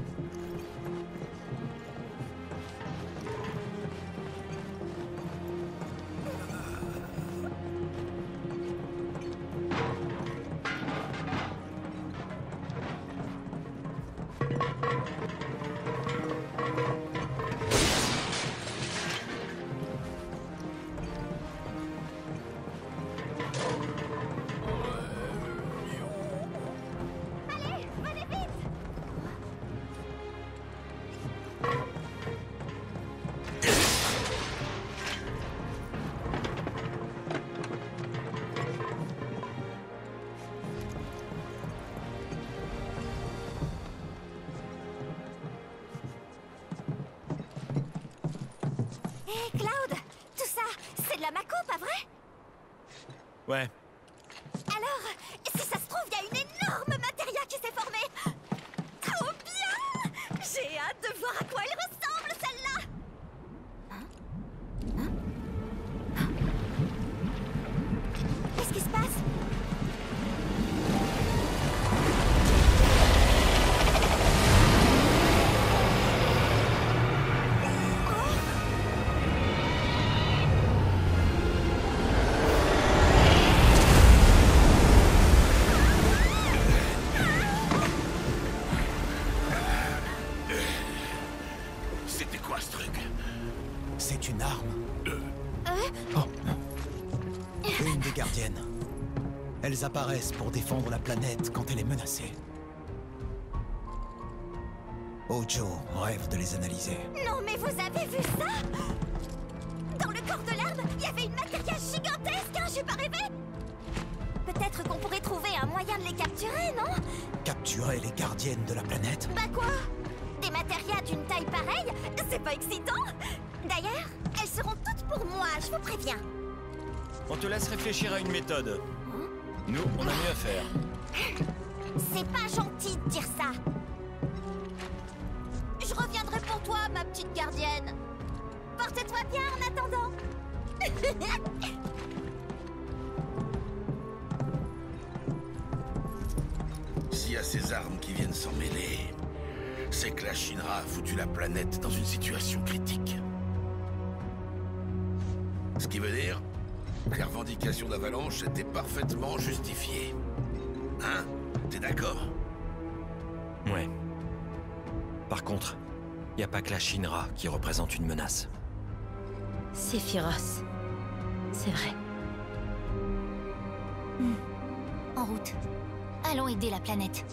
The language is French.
Hé, Cloud! Tout ça, c'est de la Mako, pas vrai? Ouais. Alors, si ça se trouve, il y a une énorme matéria qui s'est formée! Trop bien! J'ai hâte de voir à quoi elle ressemble, celle-là! Qu'est-ce qui se passe? C'était quoi ce truc? C'est une arme. Oh. Une des gardiennes. Elles apparaissent pour défendre la planète quand elle est menacée. Ojo rêve de les analyser. Non, mais vous avez vu ça? Dans le corps de l'arme, il y avait une matéria gigantesque, hein, j'ai pas rêvé? Peut-être qu'on pourrait trouver un moyen de les capturer, non? Capturer les gardiennes de la planète? Bah quoi? Des matérias d'une taille pareille? C'est pas excitant? D'ailleurs, elles seront toutes pour moi, je vous préviens. On te laisse réfléchir à une méthode. Nous, on a mieux à faire. C'est pas gentil de dire ça. Je reviendrai pour toi, ma petite gardienne. Porte-toi bien en attendant. S'il y a ces armes qui viennent s'en mêler, c'est que la Shinra a foutu la planète dans une situation critique. Ce qui veut dire que les revendications d'Avalanche étaient parfaitement justifiées. Hein? T'es d'accord? Ouais. Par contre, y a pas que la Shinra qui représente une menace. Sephiroth. C'est vrai. En route. Allons aider la planète.